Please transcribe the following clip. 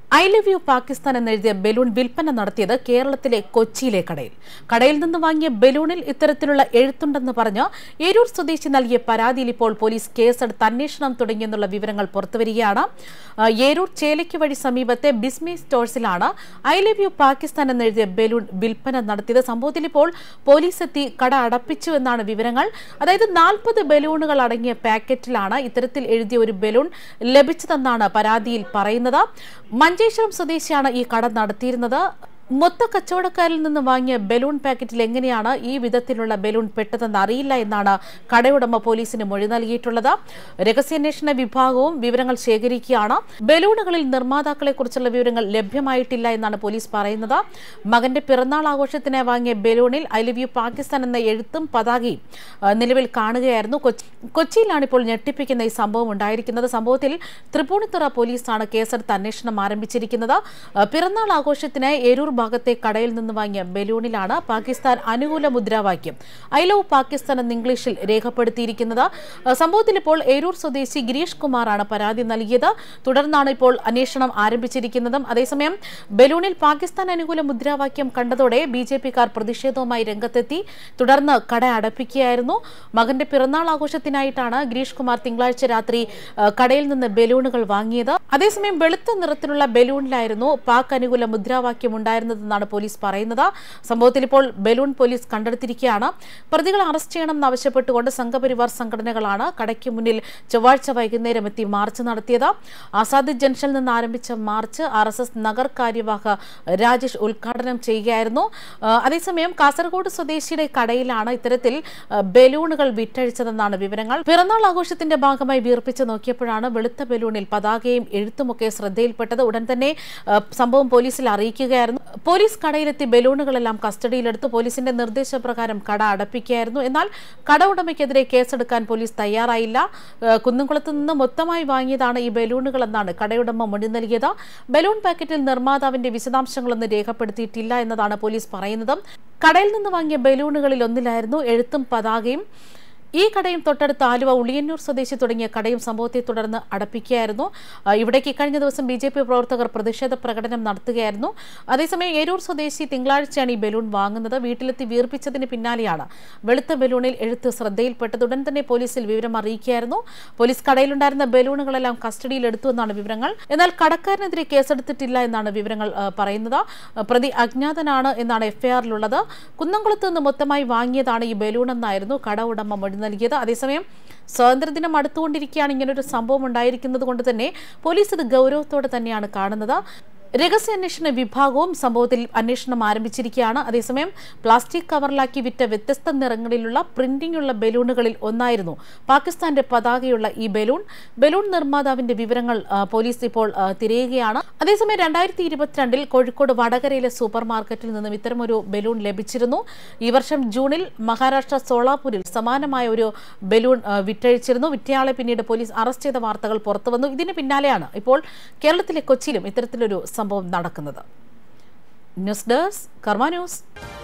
I love you Pakistan എന്നെഴുതിയ balloon വിൽപ്പന നടത്തിയത് കേരളത്തിലെ കൊച്ചിയിലെ കടയിൽ നിന്ന് വാങ്ങിയ ബലൂണിൽ ഇത്തരത്തിലുള്ള എഴുത്തുണ്ടെന്ന് പറഞ്ഞ് ഏരൂർ സ്വദേശി നൽകിയ പരാതിയിൽ ഇപ്പോൾ പോലീസ് കേസെടുത്ത് അന്വേഷണം തുടങ്ങിയെന്നുള്ള വിവരങ്ങൾ പുറത്തുവരികയാണ്. ഏരൂർ ചേലയ്ക്ക് വഴി സമീപത്തെ ബിസ്മി സ്റ്റോഴ്സിലാണ് ഐ ലവ് യു പാകിസ്ഥാൻ എന്നെഴുതിയ ബലൂൺ വിൽപ്പന നടത്തിയത്. സംഭവത്തിൽ ഇപ്പോൾ പോലീസ് എത്തി കട അടപ്പിച്ചു എന്നാണ് വിവരങ്ങൾ. അതായത് 40 ബലൂണുകൾ അടങ്ങിയ പാക്കറ്റിലാണ് ഇത്തരത്തിൽ എഴുതിയ ഒരു ബലൂൺ ലഭിച്ചതെന്നാണ് പരാതിയിൽ പറയുന്നത്. മഞ്ചേശ്വരം സ്വദേശിയാണ് ഈ കട നടത്തിയിരുന്നത്. മൊത്ത കച്ചവടക്കാരിൽ നിന്ന് വാങ്ങിയ ബലൂൺ പാക്കറ്റിൽ എങ്ങനെയാണ് ഈ വിധത്തിലുള്ള ബലൂൺ പെട്ടതെന്ന് അറിയില്ല എന്നാണ് കടയുടമ പോലീസിന് മൊഴി നൽകിയിട്ടുള്ളത്. രഹസ്യാന്വേഷണ വിഭാഗവും വിവരങ്ങൾ ശേഖരിക്കുകയാണ്. ബലൂണുകളിൽ നിർമ്മാതാക്കളെക്കുറിച്ചുള്ള വിവരങ്ങൾ ലഭ്യമായിട്ടില്ല എന്നാണ് പോലീസ് പറയുന്നത്. മകന്റെ പിറന്നാൾ ആഘോഷത്തിനായി വാങ്ങിയ ബലൂണിൽ ഐ ലവ് യു പാകിസ്ഥാൻ എന്ന എഴുത്തും പതാകയും നിലവിൽ കാണുകയായിരുന്നു. കൊച്ചിയിലാണ് ഇപ്പോൾ ഞെട്ടിപ്പിക്കുന്ന ഈ സംഭവം ഉണ്ടായിരിക്കുന്നത്. സംഭവത്തിൽ തൃപ്പൂണിത്തുറ പോലീസാണ് കേസെടുത്ത് അന്വേഷണം ആരംഭിച്ചിരിക്കുന്നത്. പിറന്നാൾ ആഘോഷത്തിനായി ഏരൂർ ഭാഗത്തെ കടയിൽ നിന്ന് വാങ്ങിയ ബലൂണിലാണ് പാകിസ്ഥാൻ അനുകൂല മുദ്രാവാക്യം ഐ ലവ് പാകിസ്ഥാൻ എന്ന് ഇംഗ്ലീഷിൽ രേഖപ്പെടുത്തിയിരിക്കുന്നത്. സംഭവത്തിൽ ഇപ്പോൾ ഏരൂർ സ്വദേശി ഗിരീഷ് കുമാറാണ് പരാതി നൽകിയത്. തുടർന്നാണ് ഇപ്പോൾ അന്വേഷണം ആരംഭിച്ചിരിക്കുന്നതും. അതേസമയം ബലൂണിൽ പാകിസ്ഥാൻ അനുകൂല മുദ്രാവാക്യം കണ്ടതോടെ BJP-കാർ പ്രതിഷേധവുമായി രംഗത്തെത്തി. തുടർന്ന് കട അടപ്പിക്കുകയായിരുന്നു. മകന്റെ പിറന്നാൾ ആഘോഷത്തിനായിട്ടാണ് ഗിരീഷ് കുമാർ തിങ്കളാഴ്ച രാത്രി കടയിൽ നിന്ന് ബലൂണുകൾ വാങ്ങിയത്. അതേസമയം വെളുത്ത നിറത്തിലുള്ള ബലൂണിലായിരുന്നു പാക് അനുകൂല മുദ്രാവാക്യം ഉണ്ടായിരുന്നതെന്നാണ് പോലീസ് പറയുന്നത്. സംഭവത്തിൽ ഇപ്പോൾ ബലൂൺ പോലീസ് കണ്ടെടുത്തിരിക്കുകയാണ്. പ്രതികളെ അറസ്റ്റ് ചെയ്യണമെന്ന് ആവശ്യപ്പെട്ടുകൊണ്ട് സംഘപരിവാർ സംഘടനകളാണ് കടയ്ക്ക് മുന്നിൽ ചൊവ്വാഴ്ച വൈകുന്നേരം എത്തി മാർച്ച് നടത്തിയത്. ആസാദ് ജംഗ്ഷനിൽ നിന്ന് ആരംഭിച്ച മാർച്ച് RSS നഗർ കാര്യവാഹ രാജേഷ് ഉദ്ഘാടനം ചെയ്യുകയായിരുന്നു. അതേസമയം കാസർഗോഡ് സ്വദേശിയുടെ കടയിലാണ് ഇത്തരത്തിൽ ബലൂണുകൾ വിറ്റഴിച്ചതെന്നാണ് വിവരങ്ങൾ. പിറന്നാൾ ആഘോഷത്തിന്റെ ഭാഗമായി വീർപ്പിച്ച് നോക്കിയപ്പോഴാണ് വെളുത്ത ബലൂണിൽ പതാകയും എഴുത്തുമൊക്കെ ശ്രദ്ധയിൽപ്പെട്ടത്. ഉടൻ തന്നെ സംഭവം പോലീസിൽ അറിയിക്കുകയായിരുന്നു. പോലീസ് കടയിലെത്തി ബലൂണുകളെല്ലാം കസ്റ്റഡിയിലെടുത്ത് പോലീസിന്റെ നിർദ്ദേശപ്രകാരം കട അടപ്പിക്കുകയായിരുന്നു. എന്നാൽ കട ഉടമയ്ക്കെതിരെ കേസെടുക്കാൻ പോലീസ് തയ്യാറായില്ല. കുന്നംകുളത്ത് നിന്ന് മൊത്തമായി വാങ്ങിയതാണ് ഈ ബലൂണുകൾ എന്നാണ് കടയുടമ മൊഴി നൽകിയത്. ബലൂൺ പാക്കറ്റിൽ നിർമ്മാതാവിന്റെ വിശദാംശങ്ങളൊന്നും രേഖപ്പെടുത്തിയിട്ടില്ല എന്നതാണ് പോലീസ് പറയുന്നത്. കടയിൽ നിന്ന് വാങ്ങിയ ബലൂണുകളിൽ ഒന്നിലായിരുന്നു എഴുത്തും പതാകയും. ഈ കടയും തൊട്ടടുത്ത് ആലുവ ഉളിയന്നൂർ സ്വദേശി തുടങ്ങിയ കടയും സംഭവത്തെ തുടർന്ന് അടപ്പിക്കുകയായിരുന്നു. ഇവിടേക്ക് ഇക്കഴിഞ്ഞ ദിവസം BJP പ്രവർത്തകർ പ്രതിഷേധ പ്രകടനം നടത്തുകയായിരുന്നു. അതേസമയം ഏരൂർ സ്വദേശി തിങ്കളാഴ്ചയാണ് ഈ ബലൂൺ വാങ്ങുന്നത്. വീട്ടിലെത്തി വീർപ്പിച്ചതിന് പിന്നാലെയാണ് വെളുത്ത ബലൂണിൽ എഴുത്ത് ശ്രദ്ധയിൽപ്പെട്ടത്. ഉടൻ തന്നെ പോലീസിൽ വിവരം അറിയിക്കുകയായിരുന്നു. പോലീസ് കടയിലുണ്ടായിരുന്ന ബലൂണുകളെല്ലാം കസ്റ്റഡിയിൽ എടുത്തു എന്നാണ് വിവരങ്ങൾ. എന്നാൽ കടക്കാരനെതിരെ കേസെടുത്തിട്ടില്ല എന്നാണ് വിവരങ്ങൾ പറയുന്നത്. പ്രതി അജ്ഞാതനാണ് എന്നാണ് FIR-ലുള്ളത്. കുന്നംകുളത്ത് നിന്ന് മൊത്തമായി വാങ്ങിയതാണ് ഈ ബലൂൺ എന്നായിരുന്നു കട ഉടമ മൊഴി നൽകിയത്. അതേസമയം സ്വാതന്ത്ര്യദിനം അടുത്തുകൊണ്ടിരിക്കുകയാണ് ഇങ്ങനൊരു സംഭവം ഉണ്ടായിരിക്കുന്നത് കൊണ്ട് തന്നെ പോലീസ് ഇത് ഗൗരവത്തോടെ തന്നെയാണ് കാണുന്നത്. രഹസ്യാന്വേഷണ വിഭാഗവും സംഭവത്തിൽ അന്വേഷണം ആരംഭിച്ചിരിക്കുകയാണ്. അതേസമയം പ്ലാസ്റ്റിക് കവറിലാക്കി വിറ്റ വ്യത്യസ്ത നിറങ്ങളിലുള്ള പ്രിന്റിംഗുള്ള ബലൂണുകളിൽ ഒന്നായിരുന്നു പാകിസ്ഥാന്റെ പതാകയുള്ള ഈ ബലൂൺ നിർമ്മാതാവിന്റെ വിവരങ്ങൾ പോലീസ് ഇപ്പോൾ തിരയുകയാണ്. അതേസമയം 2022 കോഴിക്കോട് വടകരയിലെ സൂപ്പർ മാർക്കറ്റിൽ നിന്നും ഇത്തരമൊരു ബലൂൺ ലഭിച്ചിരുന്നു. ഈ വർഷം ജൂണിൽ മഹാരാഷ്ട്ര സോളാപൂരിൽ സമാനമായ ഒരു ബലൂൺ വിറ്റഴിച്ചിരുന്നു. വിറ്റയാളെ പിന്നീട് പോലീസ് അറസ്റ്റ് ചെയ്ത വാർത്തകൾ പുറത്തുവന്നു. ഇതിന് പിന്നാലെയാണ് ഇപ്പോൾ കേരളത്തിലെ കൊച്ചിയിലും ഇത്തരത്തിലൊരു സംഭവം നടക്കുന്നത്. News desk Karma news.